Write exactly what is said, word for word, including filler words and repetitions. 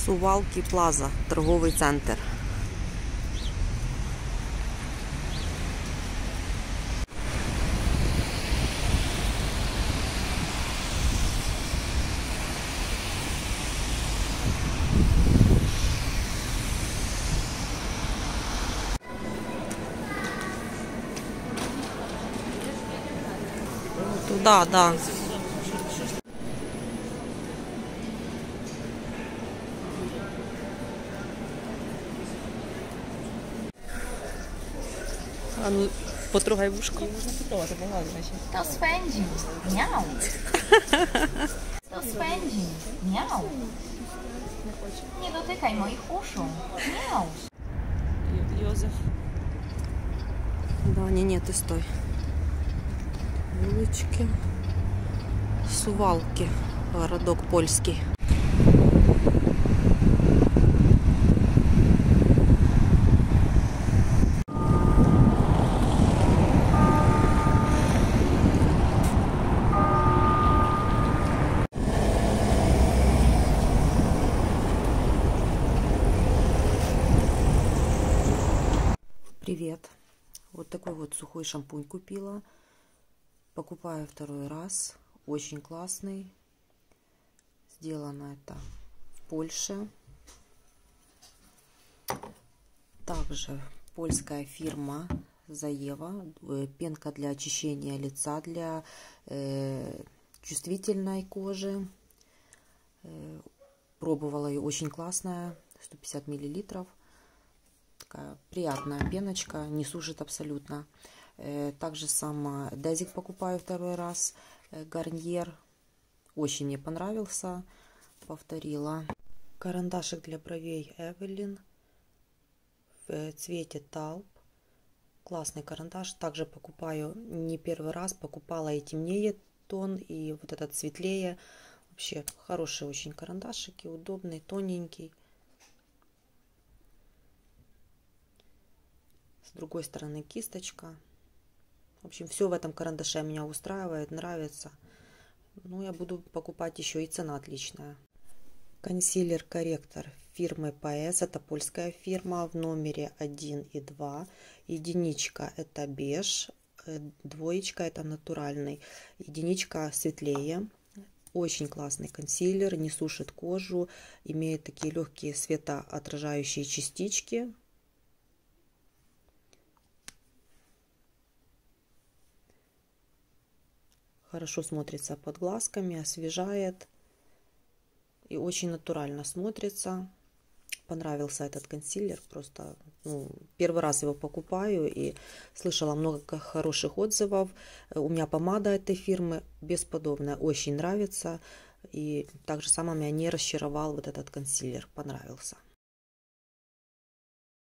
Сувалки Плаза, торговий центр. Туда, да. А ну, потрогай вушко. To spędzi. Miau. To spędzi. Miau. Nie dotykaj moich uszu. Miau. Йозеф. Да, не, не, ты стой. Вулички. Сувалки. Городок польский. Привет. Вот такой вот сухой шампунь купила. Покупаю второй раз. Очень классный. Сделано это в Польше. Также польская фирма Заева. Пенка для очищения лица для э, чувствительной кожи. Э, пробовала ее, очень классная. сто пятьдесят миллилитров. Такая приятная пеночка, не сушит абсолютно. Также сама Дезик покупаю второй раз. Гарниер. Очень мне понравился. Повторила. Карандашик для бровей Эвелин. В цвете талп. Классный карандаш. Также покупаю не первый раз. Покупала и темнее тон, и вот этот светлее. Вообще хорошие очень карандашики. Удобный, тоненький. С другой стороны кисточка. В общем, все в этом карандаше меня устраивает, нравится. Ну, я буду покупать еще, и цена отличная. Консилер-корректор фирмы пэ эс. Это польская фирма. В номере один и два. Единичка это беж. Двоечка это натуральный. Единичка светлее. Очень классный консилер. Не сушит кожу. Имеет такие легкие светоотражающие частички. Хорошо смотрится под глазками, освежает. И очень натурально смотрится. Понравился этот консилер. Просто ну, первый раз его покупаю. И слышала много хороших отзывов. У меня помада этой фирмы бесподобная. Очень нравится. И также самое меня не расчаровал вот этот консилер. Понравился.